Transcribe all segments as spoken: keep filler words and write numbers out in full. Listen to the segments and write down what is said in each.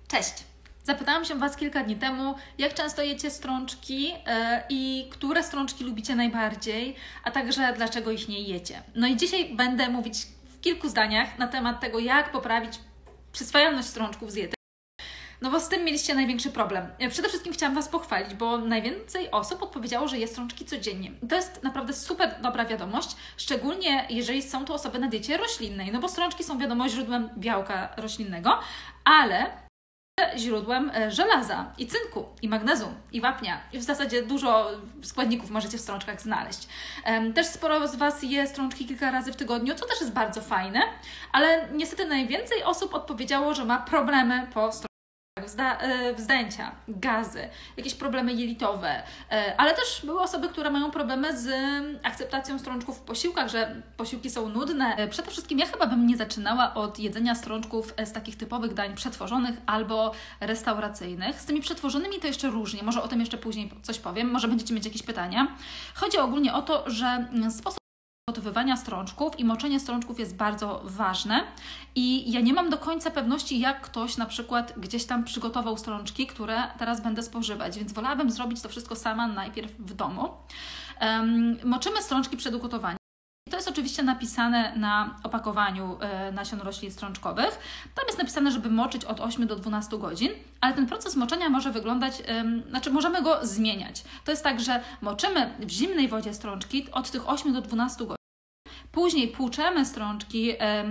Cześć! Zapytałam się Was kilka dni temu, jak często jecie strączki yy, i które strączki lubicie najbardziej, a także dlaczego ich nie jecie. No i dzisiaj będę mówić w kilku zdaniach na temat tego, jak poprawić przyswajalność strączków z diety. No bo z tym mieliście największy problem. Przede wszystkim chciałam Was pochwalić, bo najwięcej osób odpowiedziało, że je strączki codziennie. To jest naprawdę super dobra wiadomość, szczególnie jeżeli są to osoby na diecie roślinnej, no bo strączki są wiadomo źródłem białka roślinnego, ale źródłem żelaza i cynku, i magnezu, i wapnia. I w zasadzie dużo składników możecie w strączkach znaleźć. Też sporo z Was je strączki kilka razy w tygodniu, co też jest bardzo fajne, ale niestety najwięcej osób odpowiedziało, że ma problemy po strączkach. Wzda wzdęcia, gazy, jakieś problemy jelitowe, ale też były osoby, które mają problemy z akceptacją strączków w posiłkach, że posiłki są nudne. Przede wszystkim ja chyba bym nie zaczynała od jedzenia strączków z takich typowych dań przetworzonych albo restauracyjnych. Z tymi przetworzonymi to jeszcze różnie, może o tym jeszcze później coś powiem, może będziecie mieć jakieś pytania. Chodzi ogólnie o to, że sposób przygotowywania strączków i moczenie strączków jest bardzo ważne i ja nie mam do końca pewności, jak ktoś na przykład gdzieś tam przygotował strączki, które teraz będę spożywać, więc wolałabym zrobić to wszystko sama najpierw w domu. Um, moczymy strączki przed ugotowaniem. To jest oczywiście napisane na opakowaniu y, nasion roślin strączkowych. Tam jest napisane, żeby moczyć od ośmiu do dwunastu godzin, ale ten proces moczenia może wyglądać, y, znaczy możemy go zmieniać. To jest tak, że moczymy w zimnej wodzie strączki od tych ośmiu do dwunastu godzin. Później płuczemy strączki,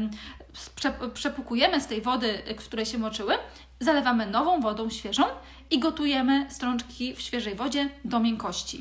przepłukujemy z tej wody, w której się moczyły, zalewamy nową wodą świeżą i gotujemy strączki w świeżej wodzie do miękkości.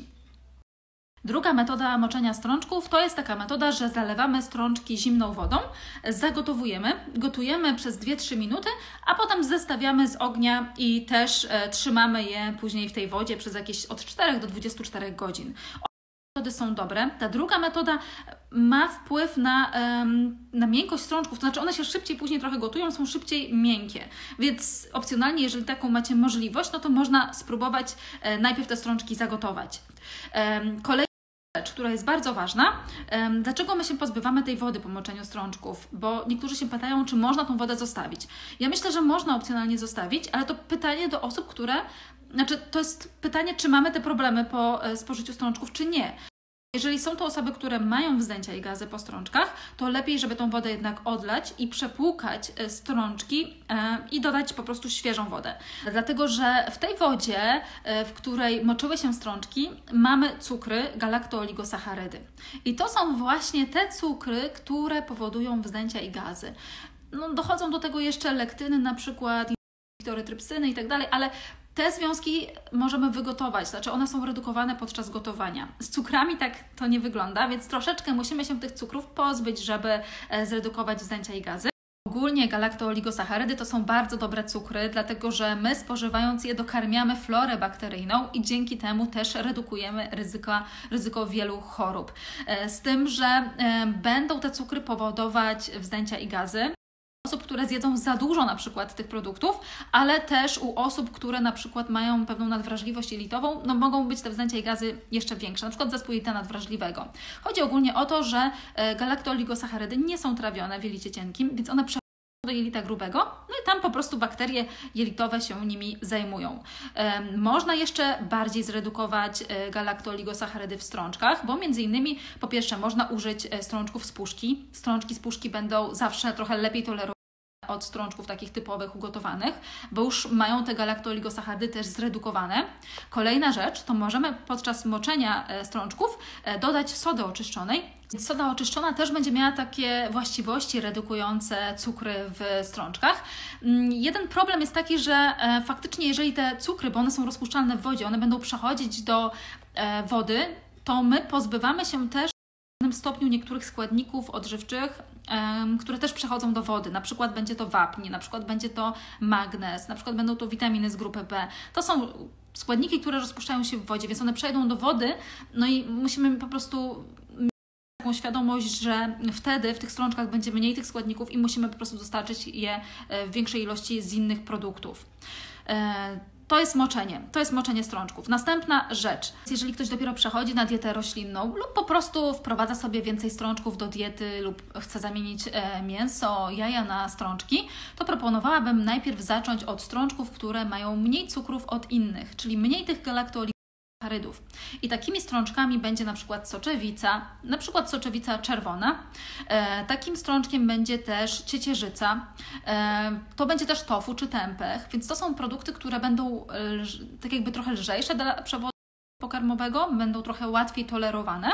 Druga metoda moczenia strączków to jest taka metoda, że zalewamy strączki zimną wodą, zagotowujemy, gotujemy przez dwie do trzech minuty, a potem zestawiamy z ognia i też e, trzymamy je później w tej wodzie przez jakieś od czterech do dwudziestu czterech godzin. Metody są dobre. Ta druga metoda ma wpływ na, um, na miękkość strączków, to znaczy one się szybciej później trochę gotują, są szybciej miękkie, więc opcjonalnie, jeżeli taką macie możliwość, no to można spróbować e, najpierw te strączki zagotować. Um, kolejna rzecz, która jest bardzo ważna, um, dlaczego my się pozbywamy tej wody po moczeniu strączków, bo niektórzy się pytają, czy można tą wodę zostawić. Ja myślę, że można opcjonalnie zostawić, ale to pytanie do osób, które Znaczy, to jest pytanie, czy mamy te problemy po spożyciu strączków, czy nie. Jeżeli są to osoby, które mają wzdęcia i gazy po strączkach, to lepiej, żeby tą wodę jednak odlać i przepłukać strączki i dodać po prostu świeżą wodę. Dlatego, że w tej wodzie, w której moczyły się strączki, mamy cukry galaktooligosacharydy. I to są właśnie te cukry, które powodują wzdęcia i gazy. No, dochodzą do tego jeszcze lektyny, na przykład erytrypsyny i tak dalej, ale te związki możemy wygotować, znaczy one są redukowane podczas gotowania. Z cukrami tak to nie wygląda, więc troszeczkę musimy się tych cukrów pozbyć, żeby zredukować wzdęcia i gazy. Ogólnie galaktooligosacharydy to są bardzo dobre cukry, dlatego że my spożywając je dokarmiamy florę bakteryjną i dzięki temu też redukujemy ryzyko, ryzyko wielu chorób. Z tym, że będą te cukry powodować wzdęcia i gazy. Osób, które zjedzą za dużo na przykład tych produktów, ale też u osób, które na przykład mają pewną nadwrażliwość jelitową, no mogą być te wzdęcia i gazy jeszcze większe, na przykład zespół jelita nadwrażliwego. Chodzi ogólnie o to, że galaktooligosacharydy nie są trawione w jelicie cienkim, więc one przechodzą do jelita grubego, no i tam po prostu bakterie jelitowe się nimi zajmują. Można jeszcze bardziej zredukować galaktooligosacharydy w strączkach, bo między innymi po pierwsze można użyć strączków z puszki. Strączki z puszki będą zawsze trochę lepiej tolerowane od strączków takich typowych ugotowanych, bo już mają te galaktooligosacharydy też zredukowane. Kolejna rzecz, to możemy podczas moczenia strączków dodać sody oczyszczonej. Soda oczyszczona też będzie miała takie właściwości redukujące cukry w strączkach. Jeden problem jest taki, że faktycznie jeżeli te cukry, bo one są rozpuszczalne w wodzie, one będą przechodzić do wody, to my pozbywamy się też w pewnym stopniu niektórych składników odżywczych, które też przechodzą do wody. Na przykład będzie to wapń, na przykład będzie to magnez, na przykład będą to witaminy z grupy B. To są składniki, które rozpuszczają się w wodzie, więc one przejdą do wody, no i musimy po prostu mieć taką świadomość, że wtedy w tych strączkach będzie mniej tych składników i musimy po prostu dostarczyć je w większej ilości z innych produktów. To jest moczenie, to jest moczenie strączków. Następna rzecz, jeżeli ktoś dopiero przechodzi na dietę roślinną lub po prostu wprowadza sobie więcej strączków do diety lub chce zamienić e, mięso, jaja na strączki, to proponowałabym najpierw zacząć od strączków, które mają mniej cukrów od innych, czyli mniej tych galaktoligosacharydów. I takimi strączkami będzie na przykład soczewica, na przykład soczewica czerwona. E, takim strączkiem będzie też ciecierzyca, e, to będzie też tofu czy tempeh, więc to są produkty, które będą lż, tak jakby trochę lżejsze dla przewodu pokarmowego, będą trochę łatwiej tolerowane,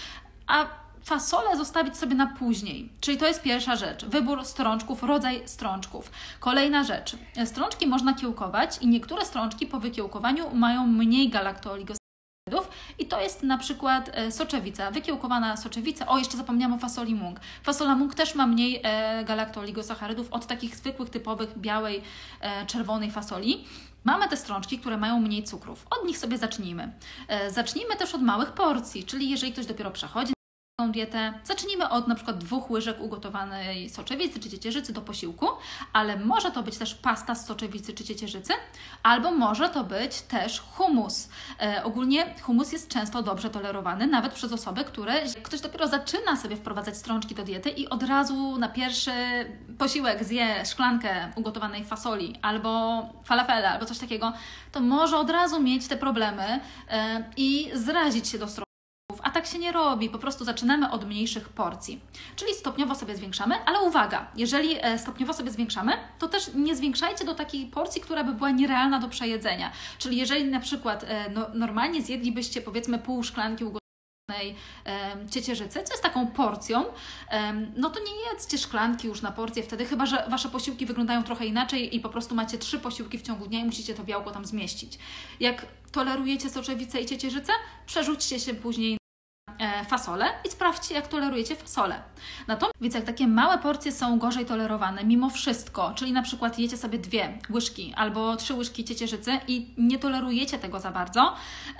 a fasolę zostawić sobie na później, czyli to jest pierwsza rzecz, wybór strączków, rodzaj strączków. Kolejna rzecz, strączki można kiełkować i niektóre strączki po wykiełkowaniu mają mniej galaktooligosacharidów i to jest na przykład soczewica, wykiełkowana soczewica. O, jeszcze zapomniałam o fasoli mung. Fasola mung też ma mniej e, galaktooligosacharidów od takich zwykłych, typowych, białej, e, czerwonej fasoli. Mamy te strączki, które mają mniej cukrów. Od nich sobie zacznijmy. E, zacznijmy też od małych porcji, czyli jeżeli ktoś dopiero przechodzi na dietę, zacznijmy od na przykład dwóch łyżek ugotowanej soczewicy czy ciecierzycy do posiłku, ale może to być też pasta z soczewicy czy ciecierzycy, albo może to być też hummus. E, ogólnie hummus jest często dobrze tolerowany, nawet przez osoby, które ktoś dopiero zaczyna sobie wprowadzać strączki do diety i od razu na pierwszy posiłek zje szklankę ugotowanej fasoli albo falafela, albo coś takiego, to może od razu mieć te problemy e, i zrazić się do strączki. A tak się nie robi, po prostu zaczynamy od mniejszych porcji. Czyli stopniowo sobie zwiększamy, ale uwaga, jeżeli stopniowo sobie zwiększamy, to też nie zwiększajcie do takiej porcji, która by była nierealna do przejedzenia. Czyli jeżeli na przykład no, normalnie zjedlibyście powiedzmy pół szklanki ugotowanej e, ciecierzycy, co jest taką porcją, e, no to nie jedzcie szklanki już na porcję wtedy, chyba że Wasze posiłki wyglądają trochę inaczej i po prostu macie trzy posiłki w ciągu dnia i musicie to białko tam zmieścić. Jak tolerujecie soczewicę i ciecierzycę, przerzućcie się później fasolę i sprawdźcie, jak tolerujecie fasolę. Natomiast, więc jak takie małe porcje są gorzej tolerowane mimo wszystko, czyli na przykład jecie sobie dwie łyżki albo trzy łyżki ciecierzycy i nie tolerujecie tego za bardzo,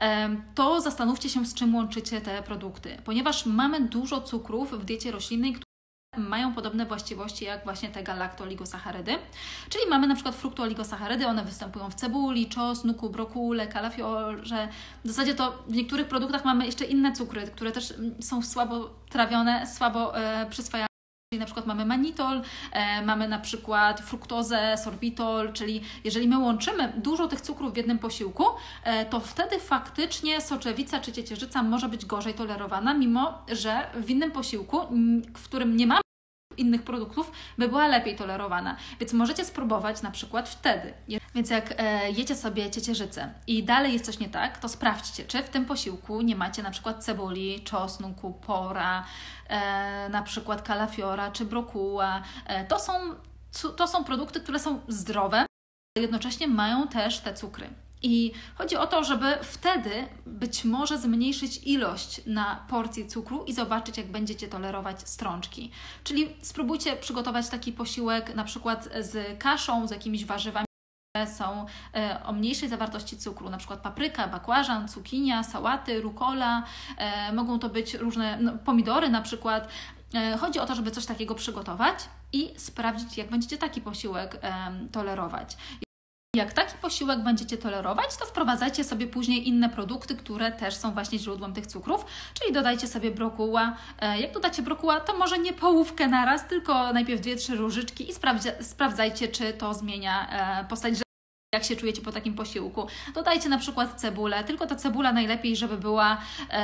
to zastanówcie się, z czym łączycie te produkty, ponieważ mamy dużo cukrów w diecie roślinnej, które mają podobne właściwości jak właśnie te galaktooligosacharydy, czyli mamy na przykład fruktooligosacharydy, one występują w cebuli, czosnku, brokule, kalafiorze. W zasadzie to w niektórych produktach mamy jeszcze inne cukry, które też są słabo trawione, słabo e, przyswajane. Czyli na przykład mamy manitol, e, mamy na przykład fruktozę, sorbitol, czyli jeżeli my łączymy dużo tych cukrów w jednym posiłku, e, to wtedy faktycznie soczewica czy ciecierzyca może być gorzej tolerowana, mimo że w innym posiłku, w którym nie mamy innych produktów, by była lepiej tolerowana. Więc możecie spróbować na przykład wtedy. Więc jak e, jecie sobie ciecierzycę i dalej jest coś nie tak, to sprawdźcie, czy w tym posiłku nie macie na przykład cebuli, czosnku, pora, e, na przykład kalafiora czy brokuła. E, to są, to są produkty, które są zdrowe, ale jednocześnie mają też te cukry. I chodzi o to, żeby wtedy być może zmniejszyć ilość na porcję cukru i zobaczyć, jak będziecie tolerować strączki. Czyli spróbujcie przygotować taki posiłek na przykład z kaszą, z jakimiś warzywami, które są o mniejszej zawartości cukru, na przykład papryka, bakłażan, cukinia, sałaty, rukola, e, mogą to być różne no, pomidory na przykład. E, chodzi o to, żeby coś takiego przygotować i sprawdzić, jak będziecie taki posiłek e, tolerować. Jak taki posiłek będziecie tolerować, to wprowadzajcie sobie później inne produkty, które też są właśnie źródłem tych cukrów, czyli dodajcie sobie brokuła. Jak dodacie brokuła, to może nie połówkę naraz, tylko najpierw dwie, trzy różyczki i sprawdzajcie, czy to zmienia postać, jak się czujecie po takim posiłku. Dodajcie na przykład cebulę, tylko ta cebula najlepiej, żeby była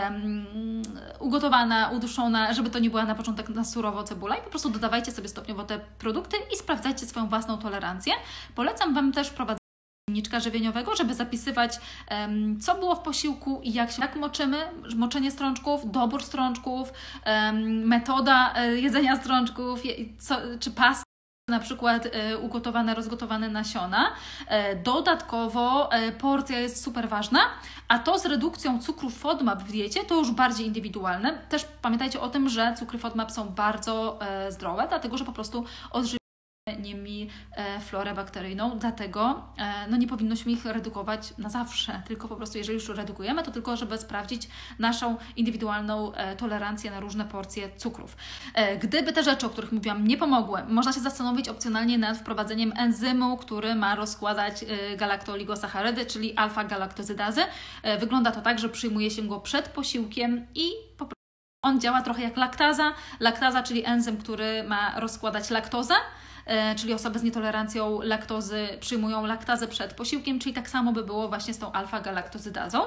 um, ugotowana, uduszona, żeby to nie była na początek na surowo cebula i po prostu dodawajcie sobie stopniowo te produkty i sprawdzajcie swoją własną tolerancję. Polecam Wam też prowadzenie dzienniczka żywieniowego, żeby zapisywać, um, co było w posiłku i jak się jak moczymy, moczenie strączków, dobór strączków, um, metoda e, jedzenia strączków, je, co, czy pasta, na przykład e, ugotowane, rozgotowane nasiona. E, dodatkowo e, porcja jest super ważna, a to z redukcją cukru FODMAP w diecie to już bardziej indywidualne. Też pamiętajcie o tym, że cukry FODMAP są bardzo e, zdrowe, dlatego że po prostu odżywiają nimi florę bakteryjną, dlatego no nie powinnośmy ich redukować na zawsze, tylko po prostu jeżeli już redukujemy, to tylko żeby sprawdzić naszą indywidualną tolerancję na różne porcje cukrów. Gdyby te rzeczy, o których mówiłam, nie pomogły, można się zastanowić opcjonalnie nad wprowadzeniem enzymu, który ma rozkładać galaktooligosacharydy, czyli alfa-galaktozydazy. Wygląda to tak, że przyjmuje się go przed posiłkiem i po prostu on działa trochę jak laktaza. Laktaza, czyli enzym, który ma rozkładać laktozę, czyli osoby z nietolerancją laktozy przyjmują laktazę przed posiłkiem, czyli tak samo by było właśnie z tą alfa-galaktozydazą.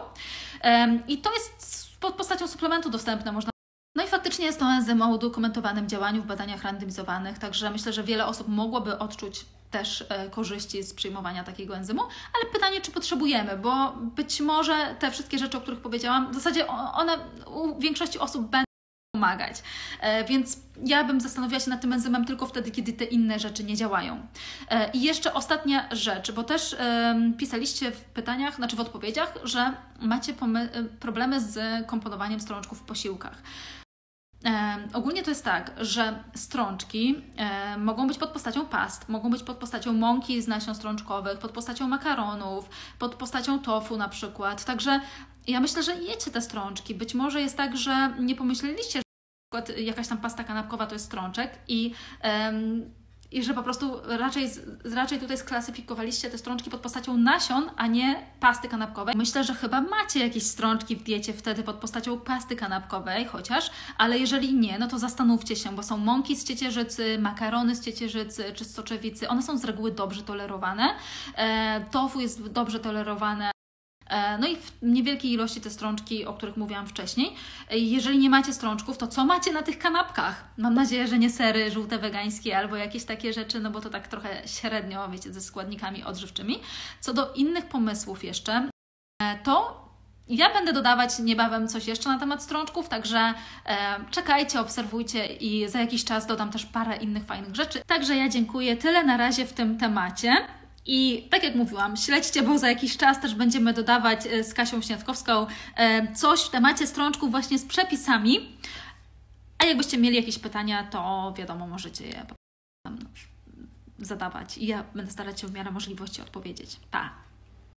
I to jest pod postacią suplementu dostępne. Można No i faktycznie jest to enzym o udokumentowanym działaniu w badaniach randomizowanych, także myślę, że wiele osób mogłoby odczuć też korzyści z przyjmowania takiego enzymu, ale pytanie, czy potrzebujemy, bo być może te wszystkie rzeczy, o których powiedziałam, w zasadzie one u większości osób będą pomagać. Więc ja bym zastanowiła się nad tym enzymem tylko wtedy, kiedy te inne rzeczy nie działają. I jeszcze ostatnia rzecz, bo też pisaliście w pytaniach, znaczy w odpowiedziach, że macie problemy z komponowaniem strączków w posiłkach. E, ogólnie to jest tak, że strączki e, mogą być pod postacią past, mogą być pod postacią mąki z nasion strączkowych, pod postacią makaronów, pod postacią tofu na przykład. Także ja myślę, że jecie te strączki. Być może jest tak, że nie pomyśleliście, że na przykład jakaś tam pasta kanapkowa to jest strączek i em, I że po prostu raczej, raczej tutaj sklasyfikowaliście te strączki pod postacią nasion, a nie pasty kanapkowej. Myślę, że chyba macie jakieś strączki w diecie wtedy pod postacią pasty kanapkowej chociaż, ale jeżeli nie, no to zastanówcie się, bo są mąki z ciecierzycy, makarony z ciecierzycy czy z soczewicy. One są z reguły dobrze tolerowane. E, tofu jest dobrze tolerowane. No i w niewielkiej ilości te strączki, o których mówiłam wcześniej. Jeżeli nie macie strączków, to co macie na tych kanapkach? Mam nadzieję, że nie sery żółte wegańskie albo jakieś takie rzeczy, no bo to tak trochę średnio, wiecie, ze składnikami odżywczymi. Co do innych pomysłów jeszcze, to ja będę dodawać niebawem coś jeszcze na temat strączków, także e, czekajcie, obserwujcie i za jakiś czas dodam też parę innych fajnych rzeczy. Także ja dziękuję. Tyle na razie w tym temacie. I tak jak mówiłam, śledźcie, bo za jakiś czas też będziemy dodawać z Kasią Śniadkowską coś w temacie strączków właśnie z przepisami. A jakbyście mieli jakieś pytania, to wiadomo, możecie je zadawać i ja będę starać się w miarę możliwości odpowiedzieć. Pa!